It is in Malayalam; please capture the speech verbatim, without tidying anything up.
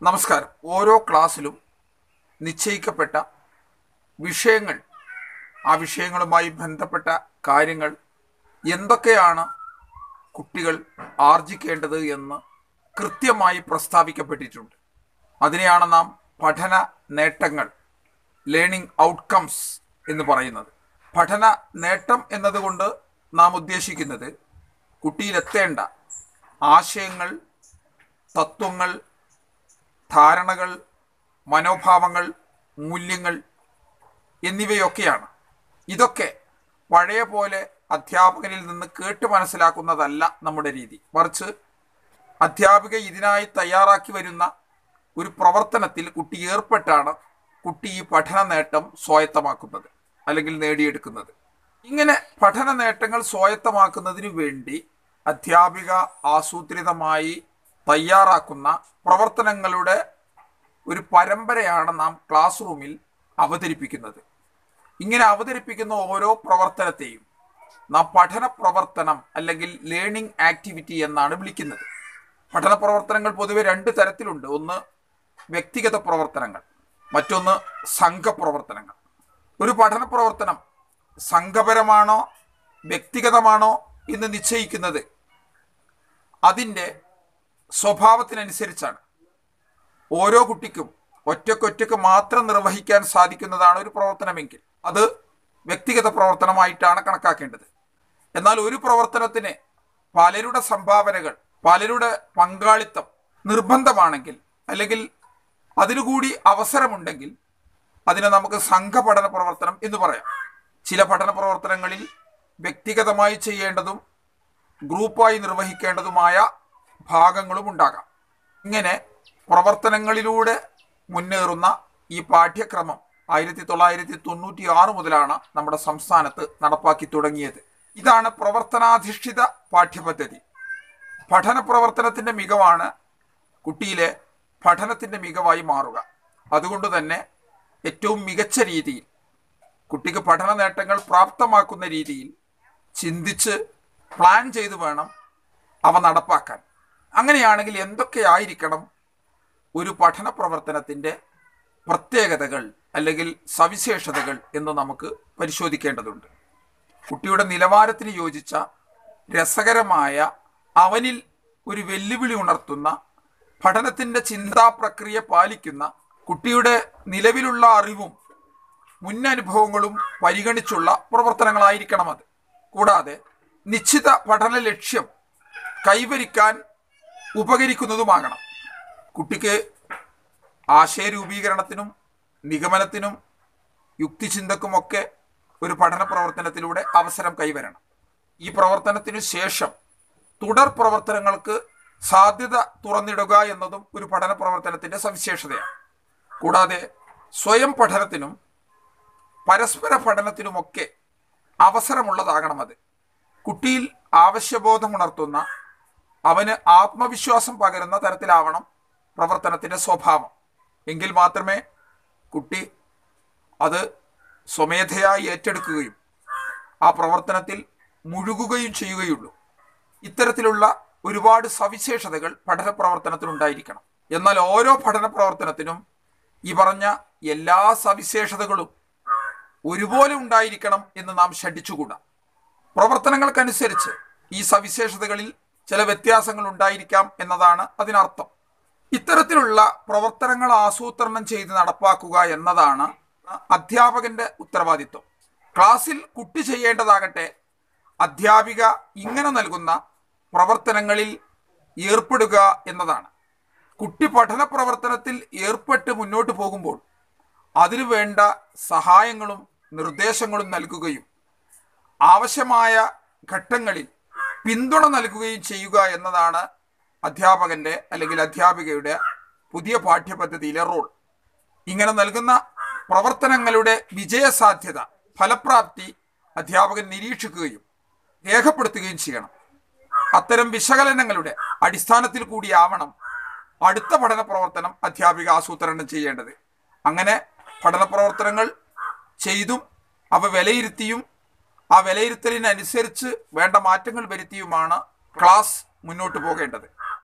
നമസ്കാരം. ഓരോ ക്ലാസ്സിലും നിശ്ചയിക്കപ്പെട്ട വിഷയങ്ങൾ, ആ വിഷയങ്ങളുമായി ബന്ധപ്പെട്ട കാര്യങ്ങൾ എന്തൊക്കെയാണ് കുട്ടികൾ ആർജിക്കേണ്ടത് എന്ന് കൃത്യമായി പ്രസ്താവിക്കപ്പെട്ടിട്ടുണ്ട്. അതിനെയാണ് നാം പഠന നേട്ടങ്ങൾ, ലേണിംഗ് ഔട്ട്കംസ് എന്ന് പറയുന്നത്. പഠന നേട്ടം എന്നതുകൊണ്ട് നാം ഉദ്ദേശിക്കുന്നത് കുട്ടിയിലെത്തേണ്ട ആശയങ്ങൾ, തത്വങ്ങൾ, ധാരണകൾ, മനോഭാവങ്ങൾ, മൂല്യങ്ങൾ എന്നിവയൊക്കെയാണ്. ഇതൊക്കെ പഴയ പോലെ അധ്യാപകനിൽ നിന്ന് കേട്ട് മനസ്സിലാക്കുന്നതല്ല നമ്മുടെ രീതി. മറിച്ച് അധ്യാപിക ഇതിനായി തയ്യാറാക്കി വരുന്ന ഒരു പ്രവർത്തനത്തിൽ കുട്ടി ഏർപ്പെട്ടാണ് കുട്ടി ഈ പഠന നേട്ടം സ്വായത്തമാക്കുന്നത് അല്ലെങ്കിൽ നേടിയെടുക്കുന്നത്. ഇങ്ങനെ പഠന നേട്ടങ്ങൾ സ്വായത്തമാക്കുന്നതിനു വേണ്ടി അധ്യാപിക ആസൂത്രിതമായി തയ്യാറാക്കുന്ന പ്രവർത്തനങ്ങളുടെ ഒരു പരമ്പരയാണ് നാം ക്ലാസ് റൂമിൽ അവതരിപ്പിക്കുന്നത്. ഇങ്ങനെ അവതരിപ്പിക്കുന്ന ഓരോ പ്രവർത്തനത്തെയും നാം പഠന പ്രവർത്തനം അല്ലെങ്കിൽ ലേണിംഗ് ആക്ടിവിറ്റി എന്നാണ് വിളിക്കുന്നത്. പഠന പ്രവർത്തനങ്ങൾ പൊതുവെ രണ്ട് തരത്തിലുണ്ട്. ഒന്ന് വ്യക്തിഗത പ്രവർത്തനങ്ങൾ, മറ്റൊന്ന് സംഘപ്രവർത്തനങ്ങൾ. ഒരു പഠന പ്രവർത്തനം സംഘപരമാണോ വ്യക്തിഗതമാണോ എന്ന് നിശ്ചയിക്കുന്നത് അതിൻ്റെ സ്വഭാവത്തിനനുസരിച്ചാണ്. ഓരോ കുട്ടിക്കും ഒറ്റക്കൊറ്റക്ക് മാത്രം നിർവഹിക്കാൻ സാധിക്കുന്നതാണ് ഒരു പ്രവർത്തനമെങ്കിൽ അത് വ്യക്തിഗത പ്രവർത്തനമായിട്ടാണ് കണക്കാക്കേണ്ടത്. എന്നാൽ ഒരു പ്രവർത്തനത്തിന് പലരുടെ സംഭാവനകൾ, പലരുടെ പങ്കാളിത്തം നിർബന്ധമാണെങ്കിൽ അല്ലെങ്കിൽ അതിനുകൂടി അവസരമുണ്ടെങ്കിൽ അതിനെ നമുക്ക് സംഘപഠന പ്രവർത്തനം എന്ന് പറയാം. ചില പഠന പ്രവർത്തനങ്ങളിൽ വ്യക്തിഗതമായി ചെയ്യേണ്ടതും ഗ്രൂപ്പായി നിർവഹിക്കേണ്ടതുമായ ഭാഗങ്ങളും ഉണ്ടാകാം. ഇങ്ങനെ പ്രവർത്തനങ്ങളിലൂടെ മുന്നേറുന്ന ഈ പാഠ്യക്രമം ആയിരത്തി തൊള്ളായിരത്തി തൊണ്ണൂറ്റി ആറ് മുതലാണ് നമ്മുടെ സംസ്ഥാനത്ത് നടപ്പാക്കി തുടങ്ങിയത്. ഇതാണ് പ്രവർത്തനാധിഷ്ഠിത പാഠ്യപദ്ധതി. പഠന പ്രവർത്തനത്തിൻ്റെ മികവാണ് കുട്ടിയിലെ പഠനത്തിൻ്റെ മികവായി മാറുക. അതുകൊണ്ട് തന്നെ ഏറ്റവും മികച്ച രീതിയിൽ കുട്ടിക്ക് പഠന നേട്ടങ്ങൾ പ്രാപ്തമാക്കുന്ന രീതിയിൽ ചിന്തിച്ച് പ്ലാൻ ചെയ്ത് വേണം അവ നടപ്പാക്കാൻ. അങ്ങനെയാണെങ്കിൽ എന്തൊക്കെയായിരിക്കണം ഒരു പഠന പ്രവർത്തനത്തിൻ്റെ പ്രത്യേകതകൾ അല്ലെങ്കിൽ സവിശേഷതകൾ എന്ന് നമുക്ക് പരിശോധിക്കേണ്ടതുണ്ട്. കുട്ടിയുടെ നിലവാരത്തിന് യോജിച്ച രസകരമായ, അവനിൽ ഒരു വെല്ലുവിളി ഉണർത്തുന്ന, പഠനത്തിൻ്റെ ചിന്താ പ്രക്രിയ പാലിക്കുന്ന, കുട്ടിയുടെ നിലവിലുള്ള അറിവും മുന്നനുഭവങ്ങളും പരിഗണിച്ചുള്ള പ്രവർത്തനങ്ങളായിരിക്കണം അത്. കൂടാതെ നിശ്ചിത പഠന ലക്ഷ്യം കൈവരിക്കാൻ ഉപകരിക്കുന്നതുമാകണം. കുട്ടിക്ക് ആശയരൂപീകരണത്തിനും നിഗമനത്തിനും യുക്തിചിന്തക്കുമൊക്കെ ഒരു പഠന പ്രവർത്തനത്തിലൂടെ അവസരം കൈവരണം. ഈ പ്രവർത്തനത്തിനു ശേഷം തുടർ പ്രവർത്തനങ്ങൾക്ക് സാധ്യത തുറന്നിടുക എന്നതും ഒരു പഠന പ്രവർത്തനത്തിൻ്റെ സവിശേഷതയാണ്. കൂടാതെ സ്വയം പഠനത്തിനും പരസ്പര പഠനത്തിനുമൊക്കെ അവസരമുള്ളതാകണം അത്. കുട്ടിയിൽ ആവശ്യബോധമുണർത്തുന്ന, അവന് ആത്മവിശ്വാസം പകരുന്ന തരത്തിലാവണം പ്രവർത്തനത്തിൻ്റെ സ്വഭാവം. എങ്കിൽ മാത്രമേ കുട്ടി അത് സ്വമേധയായി ഏറ്റെടുക്കുകയും ആ പ്രവർത്തനത്തിൽ മുഴുകുകയും ചെയ്യുകയുള്ളൂ. ഇത്തരത്തിലുള്ള ഒരുപാട് സവിശേഷതകൾ പഠന പ്രവർത്തനത്തിനുണ്ടായിരിക്കണം. എന്നാൽ ഓരോ പഠന പ്രവർത്തനത്തിനും ഈ പറഞ്ഞ എല്ലാ സവിശേഷതകളും ഒരുപോലെ ഉണ്ടായിരിക്കണം എന്ന് നാം ശഠിച്ചുകൂടാ. പ്രവർത്തനങ്ങൾക്കനുസരിച്ച് ഈ സവിശേഷതകളിൽ ചില വ്യത്യാസങ്ങൾ ഉണ്ടായിരിക്കാം എന്നതാണ് അതിനർത്ഥം. ഇത്തരത്തിലുള്ള പ്രവർത്തനങ്ങൾ ആസൂത്രണം ചെയ്ത് നടപ്പാക്കുക എന്നതാണ് അധ്യാപകന്റെ ഉത്തരവാദിത്വം. ക്ലാസ്സിൽ കുട്ടി ചെയ്യേണ്ടതാകട്ടെ അധ്യാപിക ഇങ്ങനെ നൽകുന്ന പ്രവർത്തനങ്ങളിൽ ഏർപ്പെടുക എന്നതാണ്. കുട്ടി പഠന പ്രവർത്തനത്തിൽ ഏർപ്പെട്ട് മുന്നോട്ട് പോകുമ്പോൾ അതിനു വേണ്ട സഹായങ്ങളും നിർദ്ദേശങ്ങളും നൽകുകയും ആവശ്യമായ ഘട്ടങ്ങളിൽ പിന്തുണ നൽകുകയും ചെയ്യുക എന്നതാണ് അധ്യാപകന്റെ അല്ലെങ്കിൽ അധ്യാപികയുടെ പുതിയ പാഠ്യപദ്ധതിയിലെ റോൾ. ഇങ്ങനെ നൽകുന്ന പ്രവർത്തനങ്ങളുടെ വിജയസാധ്യത, ഫലപ്രാപ്തി അധ്യാപകൻ നിരീക്ഷിക്കുകയും രേഖപ്പെടുത്തുകയും ചെയ്യണം. അത്തരം വിശകലനങ്ങളുടെ അടിസ്ഥാനത്തിൽ കൂടിയാവണം അടുത്ത പഠന പ്രവർത്തനം അധ്യാപിക ആസൂത്രണം ചെയ്യേണ്ടത്. അങ്ങനെ പഠന പ്രവർത്തനങ്ങൾ ചെയ്തും അവ വിലയിരുത്തിയും ആ വിലയിരുത്തലിനനുസരിച്ച് വേണ്ട മാറ്റങ്ങൾ വരുത്തിയുമാണ് ക്ലാസ് മുന്നോട്ട് പോകേണ്ടത്.